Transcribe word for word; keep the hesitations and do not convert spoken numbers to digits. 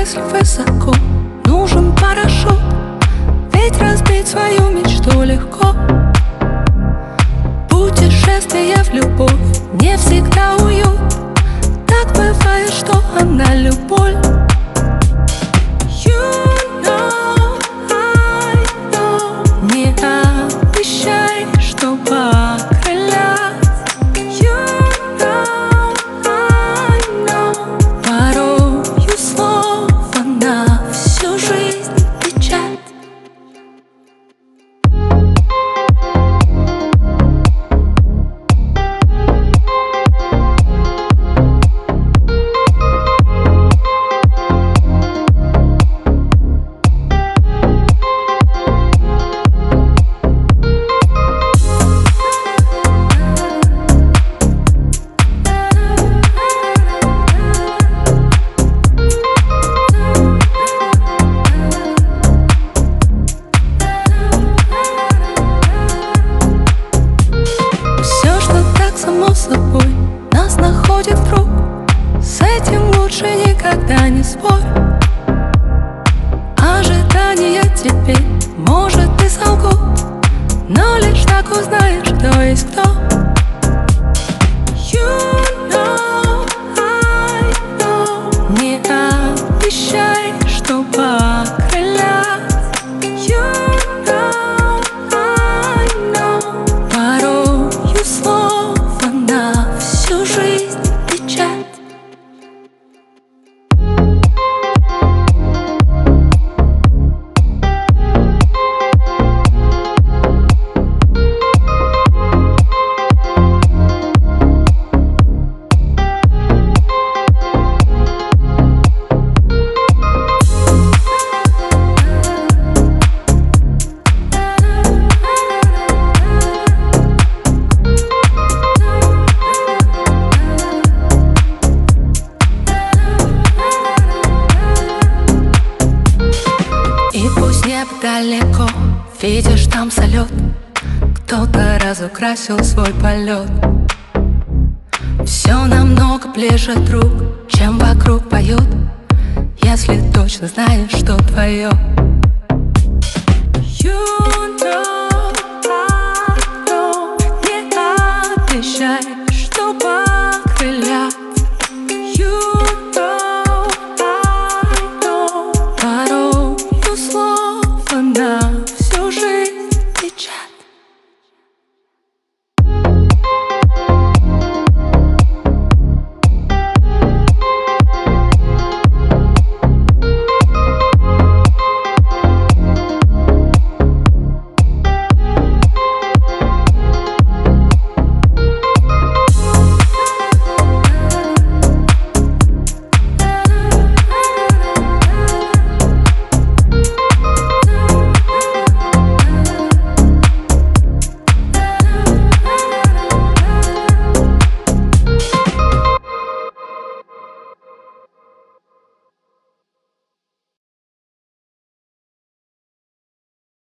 если высоко, нужен парашют, ведь разбить свою мечту легко. Путешествие в любовь не всегда уют, так бывает, что она любовь. You know, I know. Не обещай, что покрылят. You know, I know. Порою слово на всю жизнь печать. Само собой нас находит вдруг, с этим лучше никогда не спорь. Ожидания теперь, может, и солгут, но лишь так узнаешь, кто есть кто. You know, I know. Не обещай, что покрылят. You know, I know. Порою слово на всю жизнь печать. И пусть небо далеко, видишь там салют, кто-то разукрасил свой полет. Все намного ближе, друг, чем вокруг поют, если точно знаешь, что твое. You know.